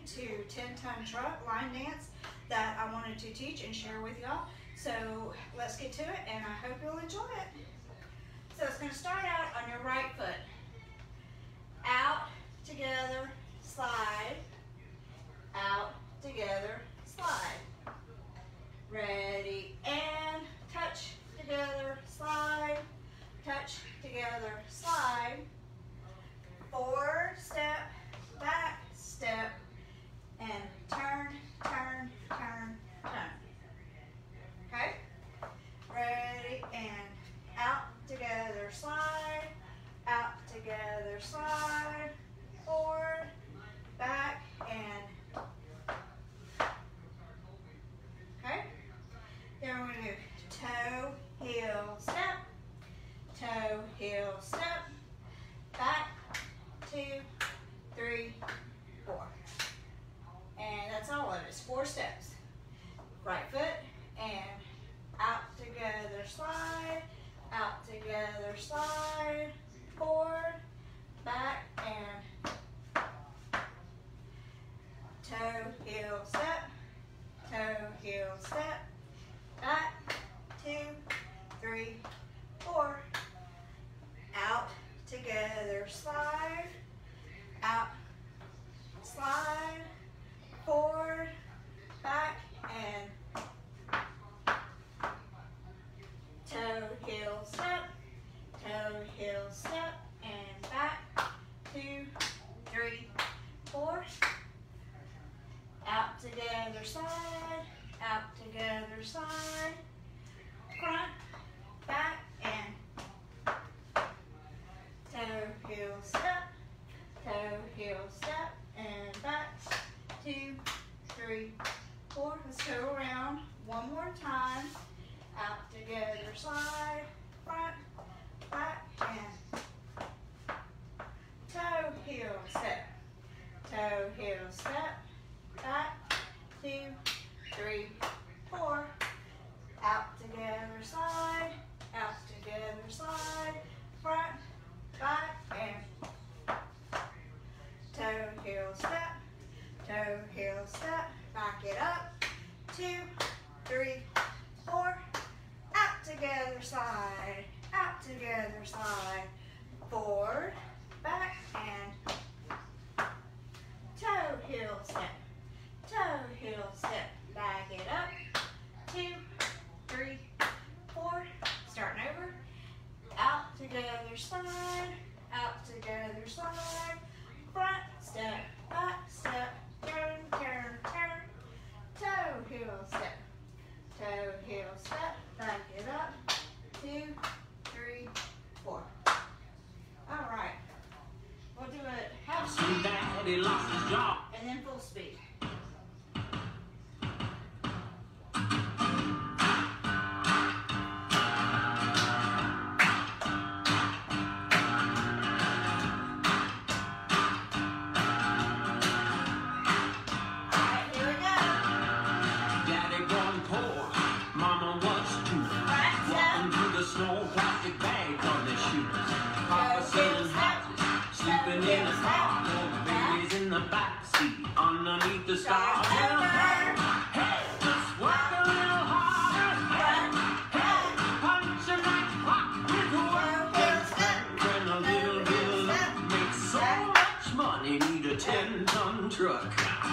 to 10-Tonne Truck line dance that I wanted to teach and share with y'all. So let's get to it, and I hope you'll enjoy it. So it's going to start out on your right foot. Out, together, slide. Out, together, slide. Ready, and touch, together, slide. Touch, together, slide. Forward, step, back, step, and turn, turn, turn, turn. Okay? Ready, and out, together, slide. Out, together, slide. Forward, back, and okay? Then we're going to move toe, heel, step. Toe, heel, step. Back, 2, 3, 4. And that's all of it. It's 4 steps. Right foot and out, together, slide. Out, together, slide. Forward, back, and toe, heel, step. Toe, heel, step. Back, 2, 3, 4. Out, together, slide. Out, slide. Forward, back, and toe, heel, step. Toe, heel, step, and back. 2, 3, 4. Out, together, slide. Out, together, slide. Front, back, and toe, heel, step. Toe, heel, step, and back. 2, 3, 4. Let's go around one more time. Out, together, slide. Front, back, and toe, heel, step. Toe, heel, step. Back, 2, 3, 4. Out, together, slide. Out, together, slide. Front, back, and toe, heel, step. Toe, heel, step. Back it up. 2, 3, 4. Out, together, slide. Out, together, slide. Forward, back, and toe, heel, step. Toe, heel, step. Back it up. 2, 3, 4. Starting over. Out, together, slide. Out, together, slide. Front, step, back, step. Turn, turn, turn. Toe, heel, step. Toe, heel, step. Back it up. 2, 3, 4. All right. We'll do it half speed and then full speed. Underneath the stars, hey, just work a little harder. Hey, punch a nice clock with a work and a little bit of make so much money. Need a 10-ton truck.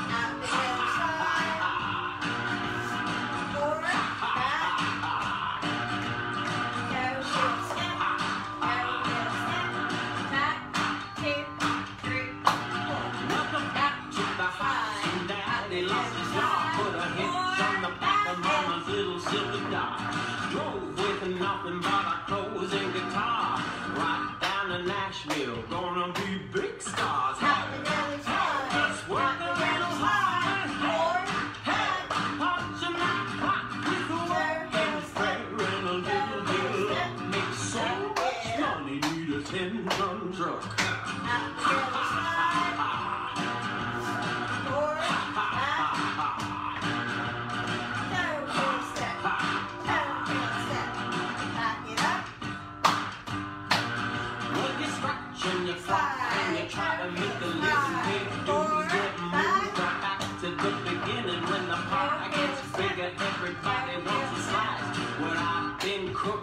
Drove with nothing but our clothes and guitar. Right down to Nashville, gonna be big stars. Let's work a little hard. Hey, punch a nice clock with a work and fair and a little bit. Make so much money, need a 10-ton truck. Back it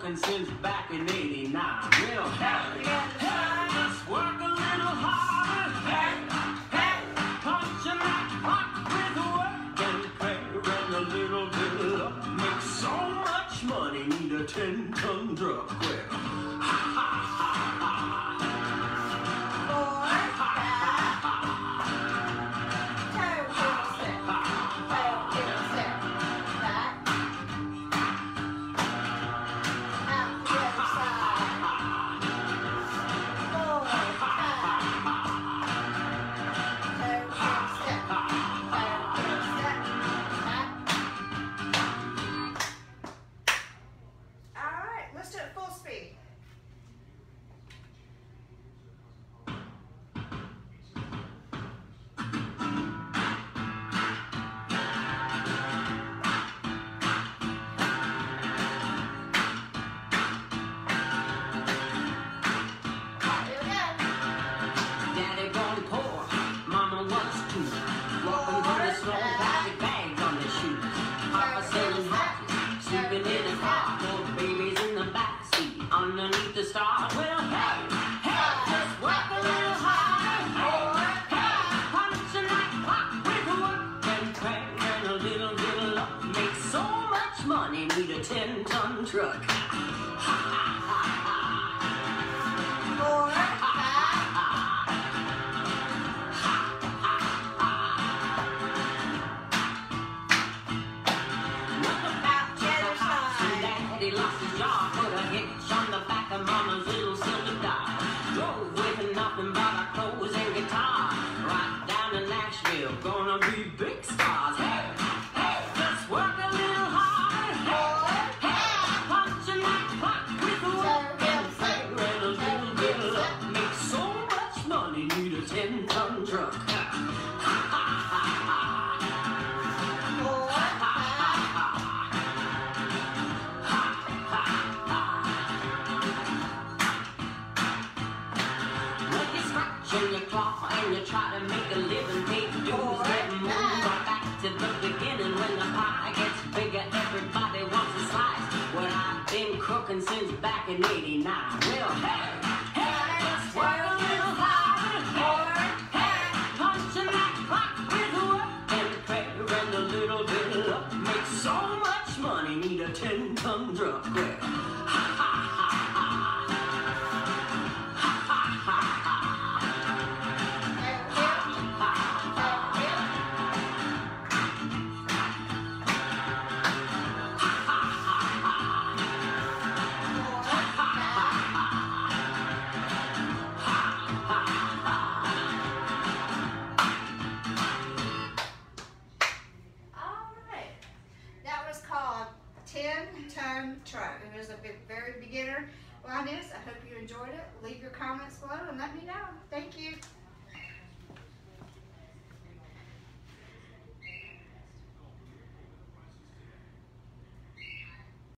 trucking since back in '89. Well, hey, hey, let's work a little harder. Hey, hey, punching that clock with work and play and a little bit of luck. Make so much money, need a 10-ton truck. Well, ha ha ha ha. Underneath the stars, well, hey, hey, let's work a little harder. Hey, punching that clock with work and play and a little bit of luck. Make so much money, need a 10-ton truck. Ha ha ha ha. Daddy lost his job, put a hitch on the back of Mama's little silver doll. Drove with nothing but our clothes and guitar. Right down to Nashville, gonna be big stars. Hey, hey, let's work a little harder. Hey, punching that clock with a work and play and a little bit of luck. Make so much money, need a 10-ton truck. Ha ha ha ha. And you claw and you try to make a living, pay dues, get moved right back to the beginning. When the pie gets bigger, everybody wants a slice. Well, I've been cooking since back in '89. Well, hey, hey, let's work a little harder. Hey, punching that clock with work and prayer and a little bit of luck. Make so much money, need a 10-ton truck. Well, ha ha ha ha. Ha ha ha ha. Ten-Tonne Truck. It was a very beginner line. I hope you enjoyed it. Leave your comments below and let me know. Thank you.